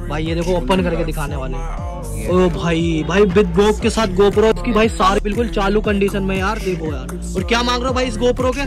भाई ये देखो ओपन करके दिखाने वाले। ओ भाई विद बॉक्स के साथ गोप्रो इसकी भाई सारी बिल्कुल चालू कंडीशन में यार, देखो यार। और क्या मांग रहे हो भाई इस गोप्रो के?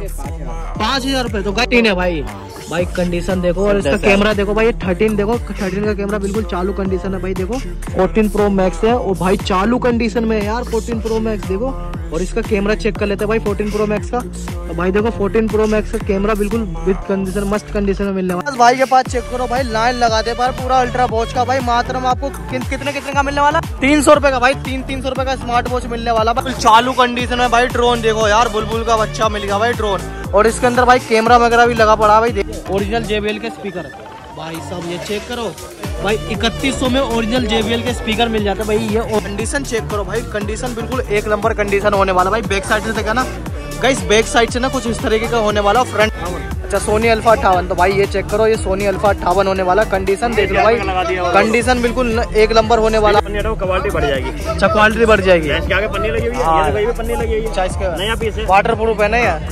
5,000 रुपए। तो गाइस है भाई कंडीशन देखो। और इसका कैमरा देखो भाई 13 देखो, 13 का कैमरा बिल्कुल चालू कंडीशन है भाई। देखो 14 प्रो मैक्स है और भाई चालू कंडीशन में है यार 14 प्रो मैक्स देखो। और इसका कैमरा चेक कर लेते हैं भाई 14 प्रो मैक्स का। तो भाई देखो 14 प्रो मैक्स का कैमरा बिल्कुल विद कंडीशन मस्त कंडीशन में मिलने वाला। भाई के पास चेक करो भाई, लाइन लगा दे पर पूरा अल्ट्रा वॉच का भाई मात्र में आपको कितने का मिलने वाला? 300 रुपए का भाई, 300 रुपए का स्मार्ट वॉच मिलने वाला बिल्कुल चालू कंडीशन में भाई। ड्रोन देखो यार, बुलबुल का बच्चा मिल गया भाई ड्रोन। और इसके अंदर भाई कैमरा वगैरह भी लगा पड़ा भाई। देखो ओरिजिनल JBL के स्पीकर भाई सब ये चेक करो भाई 3100 में ओरिजिनल JBL के स्पीकर मिल जाते हैं भाई। ये कंडीशन चेक करो भाई, कंडीशन बिल्कुल एक नंबर कंडीशन होने वाला भाई। बैक साइड से देखा ना गाइस, बैक साइड से ना कुछ इस तरीके का होने वाला। फ्रंट अच्छा सोनी अल्फा 58, तो भाई ये चेक करो, ये सोनी अल्फा 58 होने वाला। कंडीशन देख लो भाई, कंडीशन बिल्कुल एक नंबर होने वाला। क्वालिटी बढ़ जाएगी। अच्छा क्वालिटी बढ़ जाएगी। पन्नी लगी हुई है, पन्नी लगी हुई है, वाटर प्रूफ है ना यार।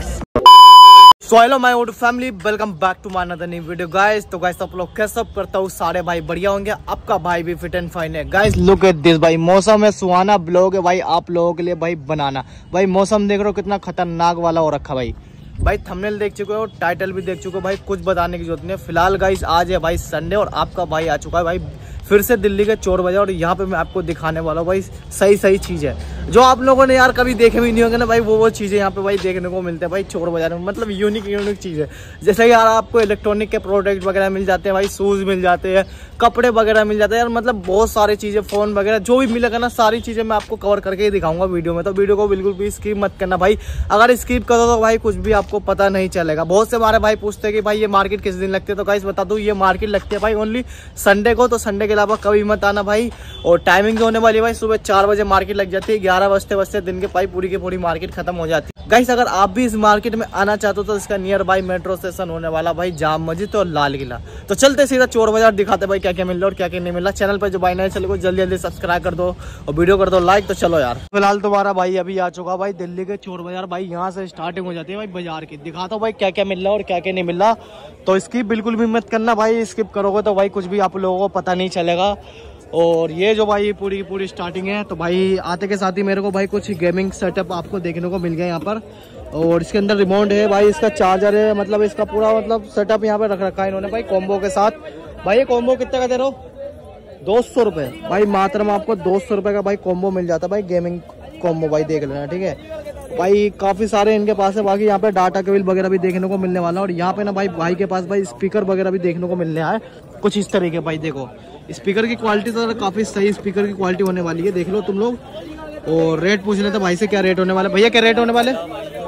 So hello my YouTube family, welcome back to my another new video guys. तो गाइस आप लोग कैसे करता हूँ, सारे भाई बढ़िया होंगे। आपका भाई भी फिट एंड फाइन है गाइस। लुक एट दिस भाई, मौसम है सुहाना, ब्लॉग है भाई आप लोगों के लिए भाई बनाना। भाई मौसम देख रहे हो कितना खतरनाक वाला हो रखा भाई। भाई थंबनेल देख चुके हो, टाइटल भी देख चुके हो भाई, कुछ बताने की जरूरत नहीं है। फिलहाल गाइस आज है भाई संडे और आपका भाई आ चुका है भाई फिर से दिल्ली के चोर बाजार। और यहाँ पे मैं आपको दिखाने वाला हूँ भाई सही चीज है जो आप लोगों ने यार कभी देखे भी नहीं होंगे ना भाई। वो चीजें यहाँ पे भाई देखने को मिलते हैं भाई चोर बाजार में। मतलब यूनिक चीज है। जैसे यार आपको इलेक्ट्रॉनिक के प्रोडक्ट वगैरह मिल जाते हैं भाई, शूज मिल जाते हैं, कपड़े वगैरह मिल जाते हैं यार। मतलब बहुत सारी चीजें, फोन वगैरह जो भी मिलेगा ना, सारी चीजें मैं आपको कवर करके ही दिखाऊंगा वीडियो में। तो वीडियो को बिल्कुल भी स्किप मत करना भाई। अगर स्किप करो तो भाई कुछ भी आपको पता नहीं चलेगा। बहुत से हमारे भाई पूछते हैं कि भाई ये मार्केट किस दिन लगती है, तो गाइस बता दूं ये मार्केट लगती है भाई ओनली संडे को। तो संडे के अलावा कभी मत आना भाई। और टाइमिंग होने वाली भाई सुबह 4 बजे मार्केट लग जाती है, 11 बजते दिन के भाई पूरी की पूरी मार्केट खत्म हो जाती है गाइस। अगर आप भी इस मार्केट में आना चाहते हो तो इसका नियर बाई मेट्रो स्टेशन होने वाला भाई जाम मस्जिद और लाल किला। तो चलते सीधा चोर बाजार दिखाते भाई क्या क्या मिल रहा है और क्या क्या नहीं मिल रहा। चैनल पर जो भाई नए चले जल्दी सब्सक्राइब कर दो और वीडियो कर दो लाइक। तो चलो यार, फिलहाल तुम्हारा भाई अभी आ चुका भाई दिल्ली के चोर बाजार भाई। यहाँ से स्टार्टिंग हो जाती है भाई बाजार की। दिखाता हूँ भाई क्या क्या मिल रहा है और क्या क्या नहीं मिल रहा। तो स्किप बिल्कुल भी मत करना भाई, स्किप करोगे तो भाई कुछ भी आप लोगों को पता नहीं चलेगा। और ये जो भाई पूरी की पूरी स्टार्टिंग है। तो भाई आते के साथ ही मेरे को भाई कुछ गेमिंग सेटअप आपको देखने को मिल गया यहाँ पर। और इसके अंदर रिमोट है भाई, इसका चार्जर है, मतलब इसका पूरा मतलब सेटअप यहाँ पे रख रखा है इन्होंने भाई कॉम्बो के साथ। भाई ये कॉम्बो कितने का दे रहे हो? 200 रुपए भाई, मात्र में आपको 200 रुपए का भाई कॉम्बो मिल जाता है भाई, गेमिंग कॉम्बो भाई देख लेना ठीक है भाई। काफी सारे इनके पास है। बाकी यहाँ पे डाटा केबल वगैरह भी देखने को मिलने वाला है। और यहाँ पे ना भाई के पास भाई स्पीकर वगैरह भी देखने को मिलने आए कुछ इस तरीके भाई। देखो स्पीकर की क्वालिटी तो काफी सही स्पीकर की क्वालिटी होने वाली है, देख लो तुम लोग। और रेट पूछ लेते भाई से क्या रेट होने वाला। भैया क्या रेट होने वाले?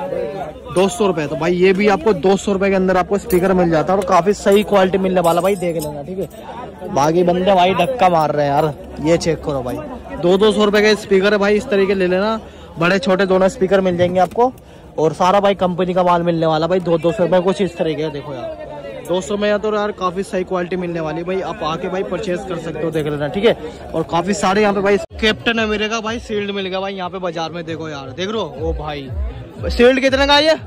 200 रुपए। तो भाई ये भी आपको 200 रुपए के अंदर आपको स्पीकर मिल जाता है और काफी सही क्वालिटी मिलने वाला भाई, देख लेना ठीक है। बाकी बंदे भाई धक्का मार रहे हैं यार, ये चेक करो भाई 200 रुपए के स्पीकर है भाई। इस तरीके ले लेना, बड़े छोटे दोनों स्पीकर मिल जाएंगे आपको। और सारा भाई कंपनी का माल मिलने वाला भाई 200 रुपए कुछ इस तरीके है। देखो यार 200 में तो यार काफी सही क्वालिटी मिलने वाली भाई, आप आके भाई परचेज कर सकते हो, देख लेना ठीक है। और काफी सारे यहाँ पे भाई कैप्टन अमेरिका भाई शील्ड मिल गया भाई यहाँ पे बाजार में। देखो यार देख लो, ओ भाई शील्ड कितने का है?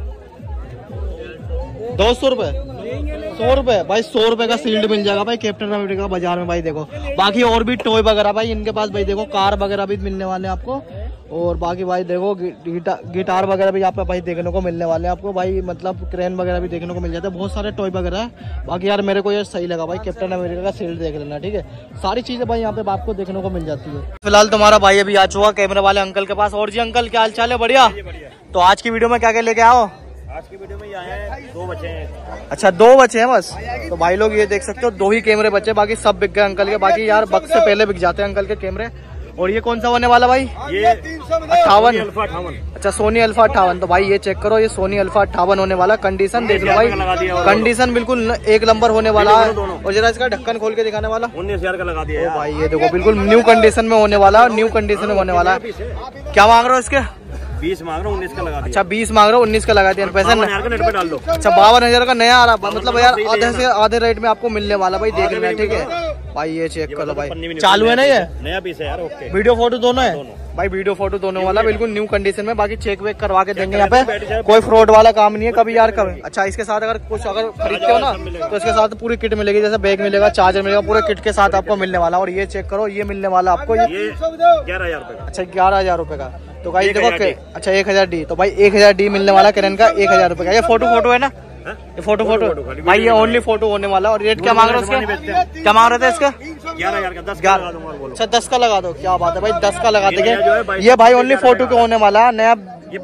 200 रुपए, 100 रुपए भाई, 100 रुपए का शील्ड मिल जाएगा भाई कैप्टन अमेरिका बाजार में भाई। देखो बाकी और भी टॉय वगैरह भाई इनके पास भाई, देखो कार वगैरह भी मिलने वाले हैं आपको। और बाकी भाई देखो गिटार वगैरह भी यहाँ पे भाई देखने को मिलने वाले हैं आपको भाई। मतलब क्रेन वगैरह भी देखने को मिल जाता है, बहुत सारे टॉय वगैरह है। बाकी यार मेरे को ये सही लगा भाई, कैप्टन अमेरिका का शील्ड देख लेना ठीक है। सारी चीजें भाई यहाँ पे आपको देखने को मिल जाती है। फिलहाल तुम्हारा भाई अभी आ चुका कैमरे वाले अंकल के पास। और जी अंकल क्या हाल चाल है? बढ़िया। तो आज की वीडियो में क्या क्या लेके आओ? आज की वीडियो में ये आए हैं 2 बचे हैं। अच्छा 2 बचे हैं बस। तो भाई लोग ये देख सकते हो 2 ही कैमरे बचे, बाकी सब बिक गए अंकल के। बाकी यार वक्त से पहले बिक जाते हैं अंकल के कैमरे। और ये कौन सा होने वाला भाई? ये 58। अच्छा सोनी अल्फा 58। तो भाई ये चेक करो, ये सोनी अल्फा 58 होने वाला। कंडीशन देख लो भाई, कंडीशन बिल्कुल एक नंबर होने वाला है। और जरा इसका ढक्कन खोल के दिखाने वाला। 19,000 का लगा दिया भाई, ये देखो बिल्कुल न्यू कंडीशन में होने वाला है, न्यू कंडीशन में होने वाला है। क्या मांग रहे हो इसके? 20 मांग रहा हूँ, 19 का लगा दिया। अच्छा 20 मांग रहे हो, 19 का लगा दिया पैसा। 52,000 का नेट पे डाल दो। अच्छा 52,000 का नया आ रहा, मतलब यार आधे से आधे रेट में आपको मिलने वाला भाई, देख लेना ठीक है। भाई ये चेक करो भाई, पन्नी भी नहीं चालू है ना, ये नया पीस है यार। ओके, वीडियो फोटो दोनों है भाई, वीडियो फोटो दोनों वाला बिल्कुल न्यू कंडीशन में। बाकी चेक वेक करवा के देंगे यहाँ पे, कोई फ्रॉड वाला काम नहीं है कभी यार कभी। अच्छा, इसके साथ अगर कुछ खरीदते हो ना तो इसके साथ पूरी किट मिलेगी, जैसे बैग मिलेगा, चार्जर मिलेगा, पूरे किट के साथ आपको मिलने वाला। और ये चेक करो, ये मिलने वाला आपको ये 11,000 रुपए। अच्छा 11,000 रुपए का। तो भाई देखो, अच्छा 1,000 डी, तो भाई 1,000 डी मिलने वाला कैनन का 1,000 रुपए का। ये फोटो है ना, ये फोटो भाई, ये ओनली फोटो होने वाला। और रेट क्या मांग रहे हो इसके, क्या मांग रहे थे इसका? 11,000 का 10 का लगा दूंगा। अच्छा 10 का लगा दो, क्या बात है भाई, 10 का लगा देंगे। ये भाई ओनली फोटो के होने वाला, नया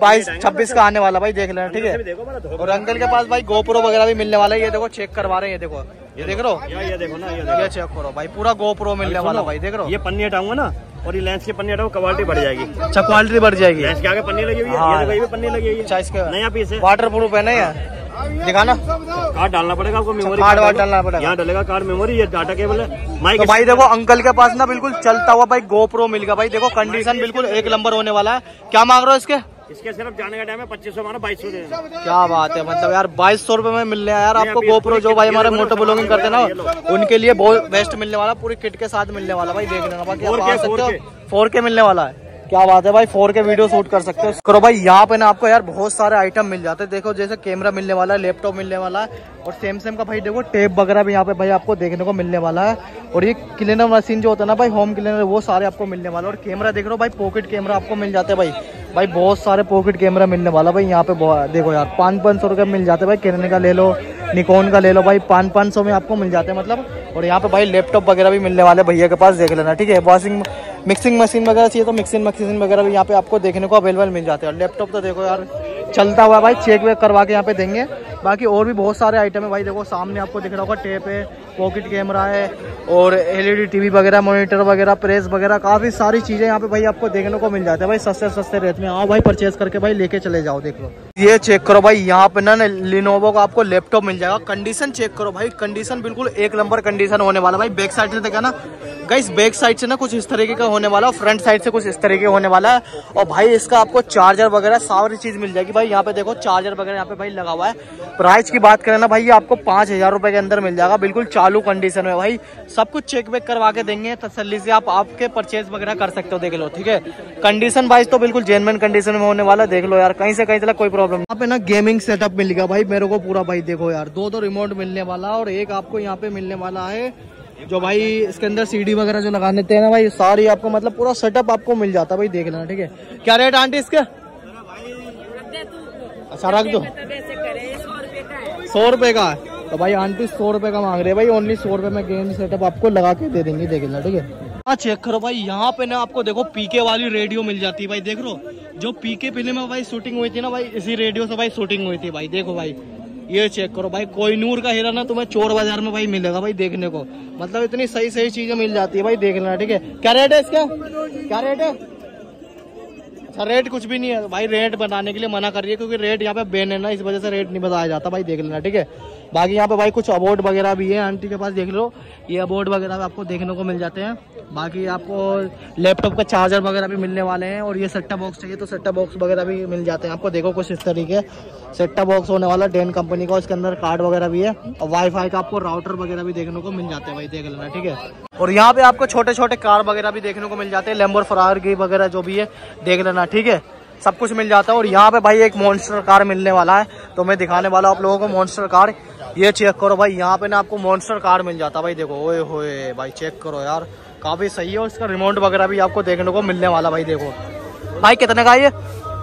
22-26 का आने वाला भाई, देख लेना ठीक है। और अंकल के पास भाई गोप्रो वगैरह भी मिलने वाला है, ये देखो चेक करवा रहे हैं, ये देखो, ये देख रहे हो, ये देखो ना, ये चेक करो भाई, पूरा गोप्रो मिलने वाला भाई, देख रहे हो। ये पन्नी हटाऊंगा ना, और ये लेंस की पन्नी हटाओ, क्वालिटी बढ़ जाएगी। अच्छा क्वालिटी बढ़ जाएगी, लेंस के आगे पन्नी लगी हुई है, ये पन्नी लगी हुई है। अच्छा इसका नया पीस है, वाटर प्रूफ है ना, ये दिखाना, कार्ड डालना पड़ेगा आपको, मेमोरी कार्ड डालना पड़ेगा, यहाँ डलेगा कार्ड, मेमोरी, ये डाटा केबल है माइक। तो भाई देखो अंकल के पास ना बिल्कुल चलता हुआ भाई गोप्रो मिल गया भाई, देखो कंडीशन बिल्कुल एक नंबर होने वाला है। क्या मांग रहे हो इसके? इसके सिर्फ जाने का टाइम है 2500 मानो, 2200 दे। क्या बात है, मतलब यार 2200 रुपए में मिल रहा है यार आपको गोप्रो। जो भाई हमारे मोटो ब्लॉगिंग करते हैं ना, उनके लिए बहुत बेस्ट मिलने वाला, पूरी किट के साथ मिलने वाला भाई, देख लेना। बाकी आप आ सकते हो, 4K मिलने वाला है, क्या बात है भाई, 4K वीडियो शूट कर सकते हो। करो भाई, यहाँ पे ना आपको यार बहुत सारे आइटम मिल जाते हैं। देखो जैसे कैमरा मिलने वाला है, लैपटॉप मिलने वाला है, और सेम का भाई देखो टेप वगैरह भी यहाँ पे भाई आपको देखने को मिलने वाला है। और ये क्लीनर मशीन जो होता है ना भाई, होम क्लीनर, वो सारे आपको मिलने वाला है। और कैमरा देख रहे हो भाई, पॉकेट कैमरा आपको मिल जाते हैं भाई बहुत सारे पॉकेट कैमरा मिलने वाला भाई यहाँ पे। देखो यार 500 रुपये मिल जाते हैं भाई, कैनन का ले लो, निकॉन का ले लो भाई, 500 में आपको मिल जाते हैं मतलब। और यहाँ पे भाई लैपटॉप वगैरह भी मिलने वाले भैया के पास, देख लेना ठीक है। वॉशिंग मिक्सिंग मशीन वगैरह चाहिए तो मिक्सिंग मशीन वगैरह भी यहाँ पे आपको देखने को अवेलेबल मिल जाते हैं। और लैपटॉप तो देखो यार चलता हुआ भाई, चेक वेक करवा के यहाँ पे देंगे। बाकी और भी बहुत सारे आइटम है भाई, देखो सामने आपको दिख रहा होगा, टेप है, पॉकेट कैमरा है, और LED टीवी वगैरह, मॉनिटर वगैरह, प्रेस वगैरह, काफी सारी चीजें यहाँ पे भाई आपको देखने को मिल जाते हैं भाई, सस्ते रेट में। आओ भाई परचेज करके भाई लेके चले जाओ। देख लो, ये चेक करो भाई, यहाँ पे ना लिनोवो का आपको लैपटॉप मिल जाएगा। कंडीशन चेक करो भाई, कंडीशन बिल्कुल एक नंबर कंडीशन होने वाला भाई। बैक साइड से देखा ना गाइस, बैक साइड से ना कुछ इस तरीके का होने वाला, और फ्रंट साइड से कुछ इस तरीके होने वाला है। और भाई इसका आपको चार्जर वगैरह सारी चीज मिल जाएगी भाई। यहाँ पे देखो चार्जर वगैरह यहाँ पे भाई लगा हुआ है। प्राइस की बात करें ना भाई, ये आपको 5,000 रुपए के अंदर मिल जाएगा, बिल्कुल चालू कंडीशन में भाई। सब कुछ चेक वेक करवा के देंगे, तसल्ली से आप आपके परचेज वगैरह कर सकते हो। देख लो ठीक है, कंडीशन वाइज तो बिल्कुल जेन्युइन कंडीशन में होने वाला, देख लो यार, कहीं से कहीं चला कोई प्रॉब्लम। यहाँ पे ना गेमिंग सेटअप मिल गया भाई मेरे को पूरा भाई, देखो यार 2 रिमोट मिलने वाला, और एक आपको यहाँ पे मिलने वाला है जो भाई इसके अंदर CD वगैरह जो लगा देते हैं ना भाई, सारी आपको मतलब पूरा सेटअप आपको मिल जाता है भाई, देख लेना ठीक है। क्या रेट आंटी इसके? अच्छा रख दो, 100 रुपए का है। तो भाई आंटी 100 रुपए का मांग रहे हैं भाई, ओनली 100 रुपए में गेम सेटअप आपको लगा के दे देंगे, देख लेना ठीक है। हाँ चेक करो भाई, यहाँ पे ना आपको देखो PK वाली रेडियो मिल जाती है भाई, देख लो जो PK फिल्म में भाई शूटिंग हुई थी ना भाई, इसी रेडियो से भाई शूटिंग हुई थी भाई। देखो भाई ये चेक करो भाई, कोहिनूर का हीरा ना तुम्हें चोर बाजार में भाई मिलेगा भाई देखने को, मतलब इतनी सही चीजें मिल जाती है भाई, देख लेना ठीक है। क्या रेट है इसका? क्या रेट है? अच्छा रेट कुछ भी नहीं है भाई, रेट बताने के लिए मना कर रही है, क्योंकि रेट यहाँ पे बैन है ना, इस वजह से रेट नहीं बताया जाता भाई, देख लेना ठीक है। बाकी यहाँ पे भाई कुछ अवार्ड वगैरह भी है आंटी के पास, देख लो ये अवार्ड वगैरह आपको देखने को मिल जाते हैं। बाकी आपको लैपटॉप का चार्जर वगैरह भी मिलने वाले हैं, और ये सेट टॉप बॉक्स चाहिए तो सेट टॉप बॉक्स वगैरह भी मिल जाते हैं आपको। देखो कुछ इस तरीके सेट टॉप बॉक्स होने वाला, डेन कंपनी का, इसके अंदर कार्ड वगैरह भी है, और वाईफाई का आपको राउटर वगैरह भी देखने को मिल जाते हैं भाई, देख लेना ठीक है। और यहाँ पे आपको छोटे छोटे कार वगैरह भी देखने को मिल जाते हैं, लैम्बोर्गिनी फरारी वगैरह जो भी है, देख लेना ठीक है, सब कुछ मिल जाता है। और यहाँ पे भाई एक मॉन्स्टर कार मिलने वाला है, तो मैं दिखाने वाला हूँ आप लोगों को मॉन्स्टर कार। ये चेक करो भाई, यहाँ पे ना आपको मॉन्स्टर कार मिल जाता है भाई, देखो ओए होए भाई, चेक करो यार, काफी सही है। और इसका रिमोट वगैरह भी आपको देखने को मिलने वाला भाई, देखो भाई कितने का ये?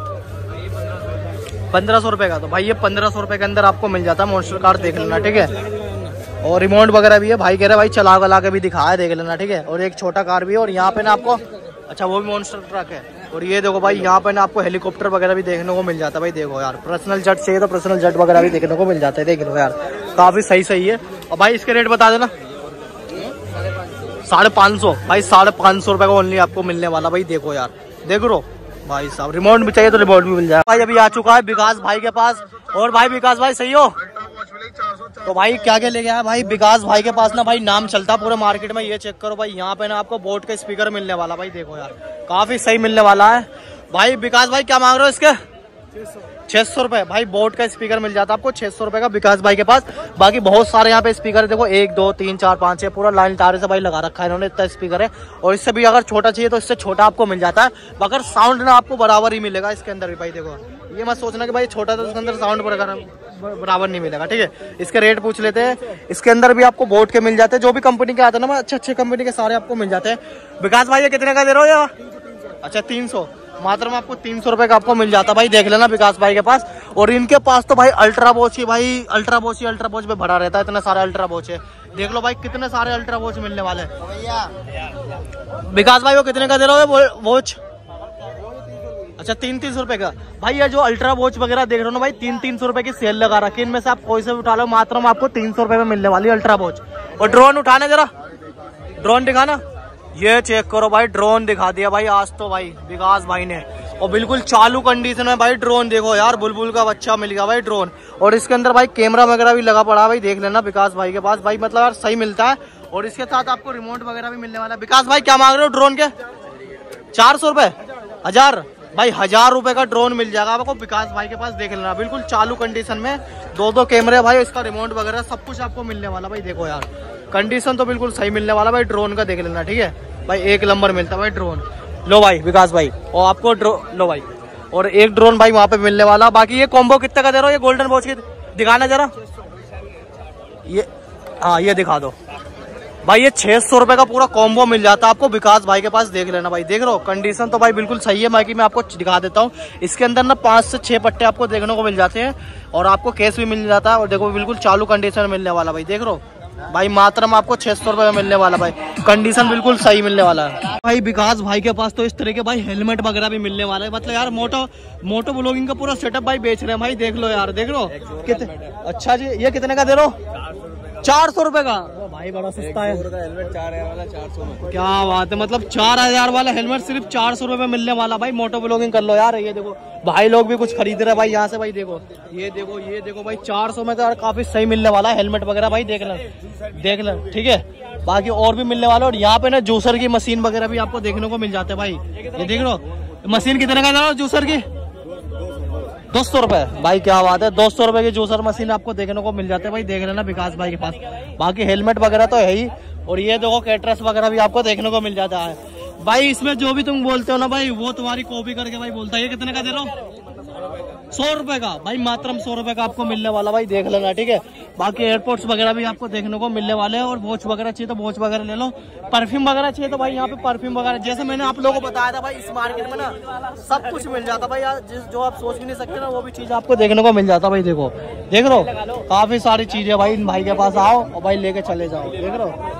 1500 रुपए का। तो भाई ये 1500 रुपए के अंदर आपको मिल जाता है मॉन्स्टर कार, देख लेना ठीक है। और रिमोट वगैरह भी है भाई, कह रहे भाई चला वला के भी दिखाया, देख लेना ठीक है। और एक छोटा कार भी है, और यहाँ पे ना आपको, अच्छा वो भी मॉन्स्टर ट्रक है। और ये देखो भाई, यहाँ पे ना आपको हेलीकॉप्टर वगैरह भी देखने को मिल जाता है भाई, देखो यार पर्सनल जेट चाहिए तो पर्सनल जेट वगैरह भी देखने को मिल जाता है, देख लो यार, काफी सही है। और भाई इसके रेट बता देना। 550 भाई, 550 रुपए का ओनली आपको मिलने वाला भाई, देखो यार, देख लो भाई साहब। रिमोट भी चाहिए तो रिमोट भी मिल जाए भाई। अभी आ चुका है विकास भाई के पास, और भाई विकास भाई सही हो? तो भाई क्या क्या ले गया है भाई विकास भाई के पास ना भाई, नाम चलता पूरे मार्केट में। ये चेक करो भाई, यहाँ पे ना आपको बोट का स्पीकर मिलने वाला भाई, देखो यार काफी सही मिलने वाला है भाई। विकास भाई क्या मांग रहे हो इसके? 600 रुपए भाई बोट का स्पीकर मिल जाता है आपको 600 रुपए का विकास भाई के पास। बाकी बहुत सारे यहाँ पे स्पीकर देखो 1 2 3 4 5 6 पूरा लाइन तारे से भाई लगा रखा है इन्होंने, इतना स्पीकर है। और इससे भी अगर छोटा चाहिए तो इससे छोटा आपको मिल जाता है, मगर साउंड ना आपको बराबर ही मिलेगा इसके अंदर भी भाई। देखो ये मत सोचना कि भाई छोटा तो उसके अंदर साउंड बराबर नहीं मिलेगा, ठीक है। इसके रेट पूछ लेते हैं। इसके अंदर भी आपको बोट के मिल जाते हैं, जो भी कंपनी के आते हैं ना अच्छे कंपनी के सारे आपको मिल जाते हैं। विकास भाई ये कितने का दे रहे हो या? अच्छा 300, मात्र में आपको 300 रुपए का आपको मिल जाता है भाई, देख लेना विकास भाई के पास। और इनके पास तो भाई अल्ट्रा वॉच ही भाई अल्ट्रा वॉच पे भरा रहता है, इतने सारे अल्ट्रा वॉच है। देख लो भाई कितने सारे अल्ट्रा वॉच मिलने वाले हैं। विकास भाई वो कितने का दे रहे हो वॉच? अच्छा 300 रुपए का भाई। ये जो अल्ट्रा वॉच वगैरह देख रहे हो ना भाई 300 रुपए की सेल लगा रखी है, इनमें से आप कोई से भी उठा लो, मात्र में आपको 300 रुपए में मिलने वाली अल्ट्रा वॉच। और ड्रोन उठाना जरा, ड्रोन दिखाना, ये चेक करो भाई ड्रोन दिखा दिया भाई आज तो भाई विकास भाई ने। और बिल्कुल चालू कंडीशन में भाई ड्रोन देखो यार, बुलबुल का बच्चा मिल गया भाई ड्रोन। और इसके अंदर भाई कैमरा वगैरह भी लगा पड़ा भाई, देख लेना विकास भाई के पास भाई, मतलब यार सही मिलता है। और इसके साथ आपको रिमोट वगैरह भी मिलने वाला है। विकास भाई क्या मांग रहे हो ड्रोन के? 400 रुपए, 1000 भाई, 1000 रुपए का ड्रोन मिल जाएगा आपको विकास भाई के पास, देख लेना बिल्कुल चालू कंडीशन में। 2 कैमरे भाई, इसका रिमोट वगैरह सब कुछ आपको मिलने वाला भाई। देखो यार कंडीशन तो बिल्कुल सही मिलने वाला भाई ड्रोन का, देख लेना ठीक है भाई, 1 नंबर मिलता है भाई ड्रोन। लो भाई विकास भाई, और आपको लो भाई, और एक ड्रोन भाई वहां पे मिलने वाला। बाकी ये कॉम्बो कितने का दे रहा हो? ये गोल्डन वॉच की दिखाना जरा, ये हाँ ये दिखा दो भाई। ये 600 रुपए का पूरा कॉम्बो मिल जाता है आपको विकास भाई के पास, देख लेना भाई। देख रहे हो कंडीशन तो भाई बिल्कुल सही है। बाकी मैं आपको दिखा देता हूँ, इसके अंदर ना 5 से 6 पट्टे आपको देखने को मिल जाते हैं, और आपको केस भी मिल जाता है। और देखो बिल्कुल चालू कंडीशन में मिलने वाला भाई, देख रहे हो भाई, मात्र में आपको 600 रुपए में मिलने वाला भाई, कंडीशन बिल्कुल सही मिलने वाला है भाई। विकास भाई के पास तो इस तरह के भाई हेलमेट वगैरह भी मिलने वाला है, मतलब यार मोटो ब्लॉगिंग का पूरा सेटअप भाई बेच रहे हैं भाई, देख लो यार, देख लो कितने। अच्छा जी ये कितने का दे रहे हो? 400 रुपए का भाई, बड़ा सस्ता है। हेलमेट 4000 वाला 400 में, क्या बात है, मतलब 4000 वाला हेलमेट सिर्फ 400 रुपए में मिलने वाला भाई। मोटो ब्लॉगिंग कर लो यार। ये देखो भाई लोग भी कुछ खरीद रहे हैं भाई यहाँ से भाई, देखो ये देखो भाई 400 में तो यार काफी सही मिलने वाला है हेलमेट वगैरह भाई, देख लें ठीक है। बाकी और भी मिलने वाला। और यहाँ पे ना जूसर की मशीन वगैरह भी आपको देखने को मिल जाते हैं भाई, ये देख लो। मशीन कितने का था जूसर की? 200 रुपए भाई, क्या बात है, 200 रुपए की जूसर मशीन आपको देखने को मिल जाते हैं भाई, देख लेना विकास भाई के पास। बाकी हेलमेट वगैरह तो है ही। और ये देखो कैटरस वगैरह भी आपको देखने को मिल जाता है भाई। इसमें जो भी तुम बोलते हो ना भाई, वो तुम्हारी कॉपी करके भाई बोलता है। ये कितने का दे रहा हूँ? 100 रुपए का भाई, मात्र 100 रुपए का आपको मिलने वाला भाई, देख लेना ठीक है। बाकी एयरपोर्ट्स वगैरह भी आपको देखने को मिलने वाले हैं। और वॉच वगैरह चाहिए तो वॉच वगैरह ले लो, परफ्यूम वगैरह चाहिए तो भाई यहाँ पे परफ्यूम वगैरह, जैसे मैंने आप लोगों को बताया था भाई, इस मार्केट में ना सब कुछ मिल जाता भाई यार, जो आप सोच भी नहीं सकते ना वो भी चीज आपको देखने को मिल जाता भाई। देखो देख रहे हो काफी सारी चीजें भाई, इन भाई के पास आओ और भाई लेके चले जाओ, देख रहे हो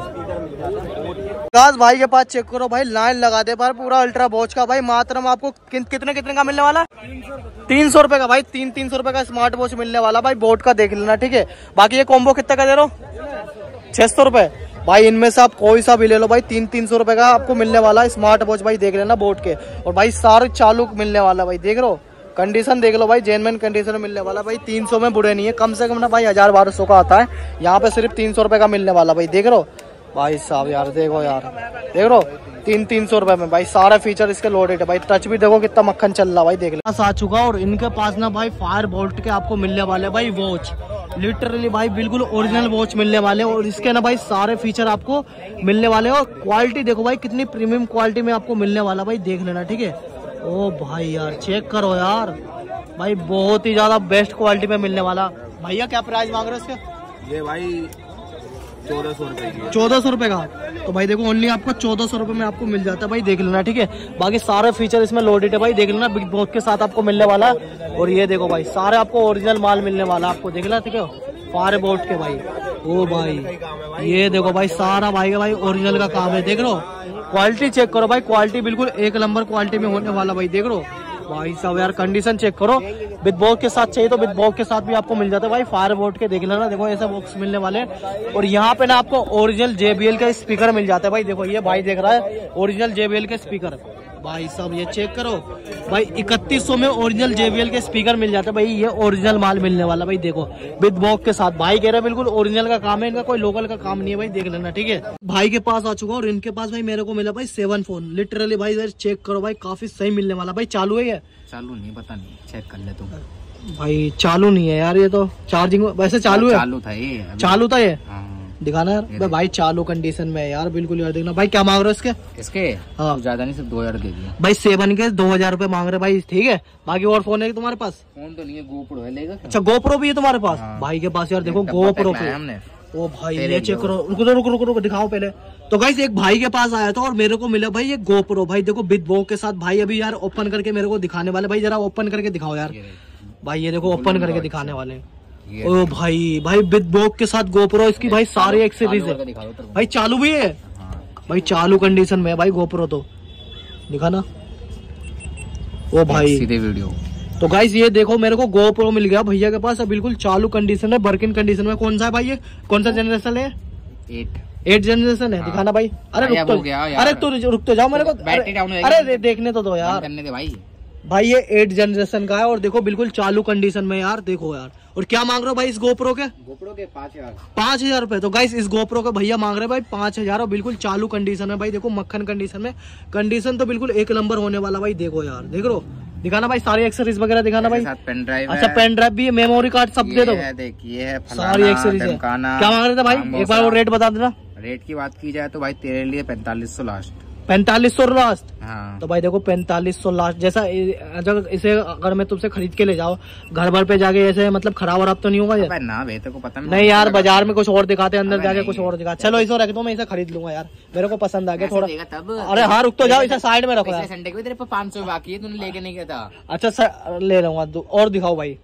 विकास भाई के पास चेक करो भाई, लाइन लगा दे पर पूरा अल्ट्रा वॉच का भाई, मात्र में आपको कितने का मिलने वाला? 300 रुपए का भाई, 300 रुपए का स्मार्ट वॉच मिलने वाला भाई, बोट का देख लेना ठीक है। बाकी ये कॉम्बो कितने का दे रहा हूँ? 600 रुपए भाई, इनमें से आप कोई सा भी ले लो भाई, 300 रुपए का आपको मिलने वाला स्मार्ट वॉच भाई, देख लेना बोट के। और भाई सारे चालू मिलने वाला भाई, देख रहे हो कंडीशन देख लो भाई, जेन्युइन कंडीशन में मिलने वाला भाई। 300 में बुरे नहीं है, कम से कम ना भाई 1000-1200 का आता है, यहाँ पे सिर्फ 300 रुपए का मिलने वाला भाई, देख रहे हो भाई साहब यार, देखो यार देख रहे हो 300 रुपए में भाई, सारा फीचर इसके लोडेड है भाई। टच भी देखो कितना मक्खन चल रहा भाई, देख लो आ चुका। और इनके पास ना भाई फायर बोल्ट के आपको मिलने वाले भाई वॉच, लिटरली भाई बिल्कुल ओरिजिनल वॉच मिलने वाले। और इसके ना भाई सारे फीचर आपको मिलने वाले। और क्वालिटी देखो भाई कितनी प्रीमियम क्वालिटी में आपको मिलने वाला भाई, देख लेना ठीक है। ओ भाई यार चेक करो यार भाई, बहुत ही ज्यादा बेस्ट क्वालिटी में मिलने वाला। भैया क्या प्राइस मांग रहे हो इसके? ये भाई 1400 रुपए की, 1400 रुपए का। तो भाई देखो ओनली आपको 1400 रुपए में आपको मिल जाता है भाई, देख लेना ठीक है। बाकी सारे फीचर इसमें लोडेड है भाई, देख लेना बिग बॉस के साथ आपको मिलने वाला। और ये देखो भाई सारे आपको ओरिजिनल माल मिलने वाला आपको, देख लेना ठीक है, फायर बोल्ट के भाई। ओ भाई ये देखो भाई सारा भाई का भाई ओरिजिनल का काम है, देख लो क्वालिटी चेक करो भाई, क्वालिटी बिल्कुल 1 नंबर क्वालिटी में होने वाला भाई, देख लो भाई साहब यार कंडीशन चेक करो। विद बॉक्स के साथ चाहिए तो विद बॉक्स के साथ भी आपको मिल जाता है भाई, फायर बोल्ट के देख लेना, देखो ऐसे बॉक्स मिलने वाले। और यहाँ पे ना आपको ओरिजिनल JBL का स्पीकर मिल जाता है भाई, देखो ये भाई देख रहा है ओरिजिनल JBL के स्पीकर भाई साहब, ये चेक करो भाई 3100 में ओरिजिनल JBL के स्पीकर मिल जाते हैं भाई, ये ओरिजिनल माल मिलने वाला भाई, देखो विद बॉक्स के साथ। भाई कह रहे हैं बिल्कुल ओरिजिनल का काम है इनका, कोई लोकल का काम नहीं है भाई, देख लेना ठीक है। भाई के पास आ चुका और इनके पास भाई मेरे को मिला भाई 7 फोन, लिटरली भाई चेक करो भाई काफी सही मिलने वाला भाई। चालू है ये? चालू नहीं, पता नहीं, चेक कर ले तुम। भाई चालू नहीं है यार, ये तो चार्जिंग वैसे चालू है। चालू था ये, चालू था ये। हाँ। दिखाना यार भाई, चालू कंडीशन में है यार बिल्कुल यार। देखना भाई क्या मांग रहे हो इसके? इसके हाँ ज्यादा नहीं, सिर्फ 2000 दे दिए भाई। 7 के 2000 रुपए मांग रहे भाई, ठीक है। बाकी और फोन है तुम्हारे पास? फोन तो नहीं है, GoPro है, लेगा क्या? अच्छा GoPro भी है तुम्हारे पास? हाँ। भाई के पास यार देखो डब्बा GoPro पैक लाया पे। हमने। ओ भाई ये चेक करो, रुको दिखाओ पहले। तो गाइस एक भाई के पास आया था और मेरे को मिला भाई ये GoPro। भाई देखो विद बॉक्स के साथ भाई, अभी यार ओपन करके मेरे को दिखाने वाले। भाई जरा ओपन करके दिखाओ यार भाई, ये देखो ओपन करके दिखाने वाले। ओ भाई विद बॉक्स के साथ GoPro, इसकी भाई सारी एक्सेसरीज है भाई। चालू भी है भाई, चालू कंडीशन में है भाई GoPro। तो दिखाना ओ भाई सीधे वीडियो। तो गाइस ये देखो मेरे को GoPro मिल गया भैया के पास, बिल्कुल चालू कंडीशन में, वर्किंग कंडीशन में। कौन सा है भाई ये, कौन सा जनरेशन है? 8 जनरेशन है। दिखाना भाई। अरे रुक तो, अरे तू रुक तो जाओ मेरे को। अरे देखने तो दो यार, करने दे भाई। भाई ये 8 जनरेशन का है और देखो बिल्कुल चालू कंडीशन में यार। देखो यार, और क्या मांग रहे हो भाई इस GoPro के? GoPro के 5000 रुपए। तो गाइस इस GoPro का भैया मांग रहे भाई 5000 और बिल्कुल चालू कंडीशन में। भाई देखो मक्खन कंडीशन में, कंडीशन तो बिल्कुल एक नंबर होने वाला भाई। देखो यार, देख रो, दिखाना भाई सारी एक्सेसरीज वगैरह दिखाना भाई। Pen drive. अच्छा पेन ड्राइव भी है, मेमोरी कार्ड सब दे दो। देखिए सारी एक्सेसरीज है। क्या मांग रहे थे भाई, एक बार वो रेट बता देना। रेट की बात की जाए तो भाई तेरे लिए 4500 लास्ट। 4500 लास्ट? हाँ। तो भाई देखो 4500 लास्ट। जैसा अगर इसे अगर मैं तुमसे खरीद के ले जाओ घर भर पे जाके, ऐसे मतलब खराब वराब तो नहीं होगा ये? ना भाई तेरे को पता नहीं यार, बाजार में कुछ और दिखाते हैं, अंदर जाके कुछ और दिखाते। चलो इसे रख दो, मैं इसे खरीद लूंगा यार, मेरे को पसंद आ गया थोड़ा। अरे हाँ रुक तो जाओ, इसे साइड में रखो यार। संडे को तेरे पे 500 बाकी है, तूने लेके नहीं गया था। अच्छा ले लूंगा। और दिखाओ भाई,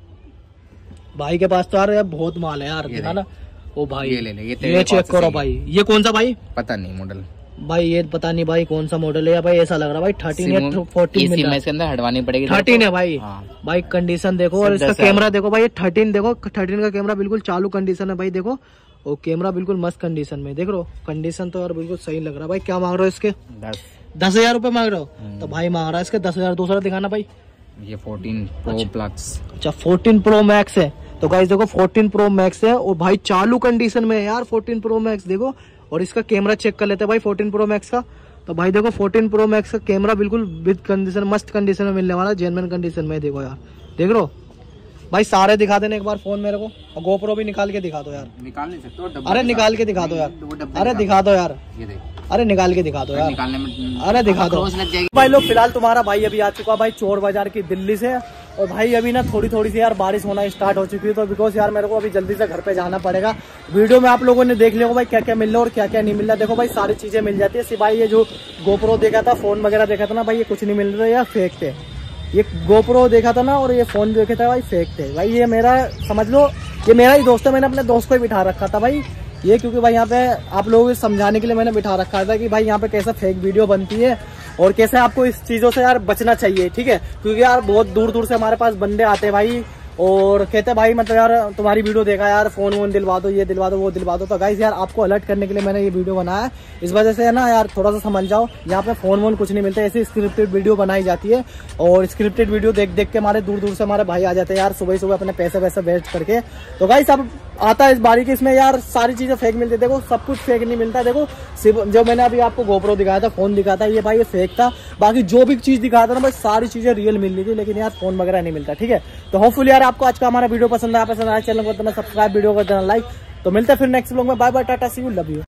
भाई के पास तो यार बहुत माल है यार। दिखाना। ओ भाई ये ले ले, ये चेक करो भाई। ये कौन सा भाई? पता नहीं मॉडल भाई, ये पता नहीं भाई कौन सा मॉडल है भाई। ऐसा लग रहा है भाई 13 या 14 में इसके अंदर हटवानी पड़ेगी। 13 है भाई। हाँ। भाई कंडीशन देखो, और इसका कैमरा देखो भाई। 13 देखो, 13 का कैमरा बिल्कुल चालू कंडीशन है भाई। देखो और कैमरा बिल्कुल मस्त कंडीशन में। देख रो कंडीशन तो यार बिल्कुल सही लग रहा है भाई। क्या मांग रहे हो इसके? 10,000 रुपए मांग रहे हो? तो भाई मांग रहा है इसके 10,000। दूसरा दिखाना भाई। ये 14 Pro Plus। अच्छा 14 Pro Max है। तो गाइस देखो 14 Pro Max है और भाई चालू कंडीशन में है यार 14 Pro Max। देखो और इसका कैमरा चेक कर लेते हैं भाई 14 Pro Max का। तो भाई देखो 14 Pro Max का कैमरा बिल्कुल विद कंडीशन, मस्त कंडीशन में मिलने वाला, जेन्युइन कंडीशन में। देखो यार, देख रो भाई। सारे दिखा देने एक बार फोन मेरे को, और GoPro भी निकाल के दिखा दो यार। निकाल नहीं सकते? अरे निकाल के दिखा दो यार। अरे दिखा दो यार, ये देख। अरे निकाल के दिखा दो यार। निकालने में अरे दिखा दो भाई। लोग फिलहाल तुम्हारा भाई अभी आ चुका भाई चोर बाजार की दिल्ली से। और भाई अभी ना थोड़ी थोड़ी सी यार बारिश होना स्टार्ट हो चुकी है, तो बिकॉज यार मेरे को अभी जल्दी से घर पे जाना पड़ेगा। वीडियो में आप लोगों ने देख लिया भाई क्या क्या मिल रहा है और क्या क्या नहीं मिल रहा। देखो भाई सारी चीजें मिल जाती है, सिवाय ये जो GoPro देखा था, फोन वगैरह देखा था ना भाई, ये कुछ नहीं मिल रहा है यार, फेक थे। ये GoPro देखा था ना और ये फोन देखे था भाई, फेक थे भाई। ये मेरा समझ लो, ये मेरा ही दोस्त है, मैंने अपने दोस्त को ही बिठा रखा था भाई ये, क्योंकि भाई यहाँ पे आप लोगों को समझाने के लिए मैंने बिठा रखा था कि भाई यहाँ पे कैसे फेक वीडियो बनती है और कैसे आपको इस चीजों से यार बचना चाहिए, ठीक है। क्योंकि यार बहुत दूर दूर से हमारे पास बंदे आते हैं भाई और कहते हैं भाई मतलब यार तुम्हारी वीडियो देखा यार, फोन वोन दिलवा दो, ये दिलवा दो, वो दिलवा दो। तो गाइस यार आपको अलर्ट करने के लिए मैंने ये वीडियो बनाया है। इस वजह से है ना यार थोड़ा सा समझ जाओ, यहाँ पे फोन वोन कुछ नहीं मिलता, ऐसी स्क्रिप्टेड वीडियो बनाई जाती है। और स्क्रिप्टेड वीडियो देख देख के हमारे दूर दूर से हमारे भाई आ जाते हैं यार, सुबह सुबह अपने पैसे वैसे वेस्ट करके। तो गाइस अब आता है इस बारीकी, इसमें यार सारी चीजें फेक मिलती है। देखो सब कुछ फेक नहीं मिलता। देखो सिर्फ जो मैंने अभी आपको GoPro दिखाया था, फोन दिखाया था, ये भाई ये फेक था। बाकी जो भी चीज दिखाया था ना भाई सारी चीजें रियल मिल रही थी, लेकिन यार फोन वगैरह नहीं मिलता, ठीक है। तो होपफुली यार आपको आज का हमारा वीडियो पसंद आया, चैनल को करना सब्सक्राइब, वीडियो को करना लाइक। तो मिलते हैं फिर नेक्स्ट व्लॉग में। Bye bye, tata, see you, love you.